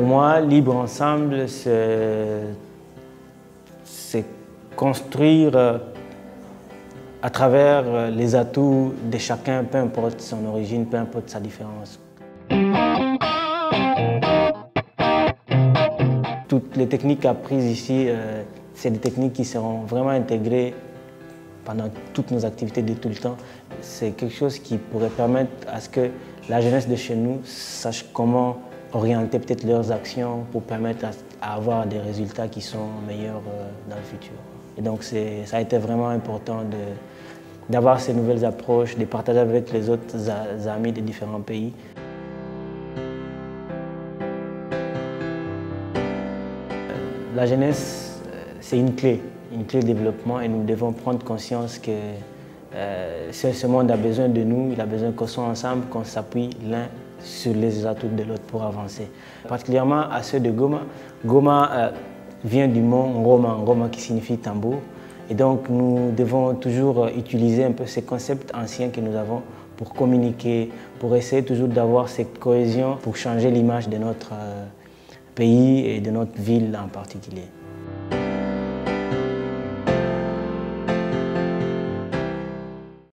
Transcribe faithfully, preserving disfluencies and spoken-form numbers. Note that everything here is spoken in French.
moi, Libre Ensemble, c'est construire à travers les atouts de chacun, peu importe son origine, peu importe sa différence. Toutes les techniques apprises ici, euh, c'est des techniques qui seront vraiment intégrées pendant toutes nos activités de tout le temps. C'est quelque chose qui pourrait permettre à ce que la jeunesse de chez nous sache comment orienter peut-être leurs actions pour permettre à, à avoir des résultats qui sont meilleurs euh, dans le futur. Et donc ça a été vraiment important d'avoir ces nouvelles approches, de partager avec les autres amis des différents pays. La jeunesse, c'est une clé, une clé de développement et nous devons prendre conscience que euh, ce monde a besoin de nous, il a besoin qu'on soit ensemble, qu'on s'appuie l'un sur les atouts de l'autre pour avancer. Particulièrement à ceux de Goma. Goma euh, vient du mot Ngoma, Ngoma qui signifie tambour. Et donc nous devons toujours utiliser un peu ces concepts anciens que nous avons pour communiquer, pour essayer toujours d'avoir cette cohésion, pour changer l'image de notre euh, pays et de notre ville en particulier.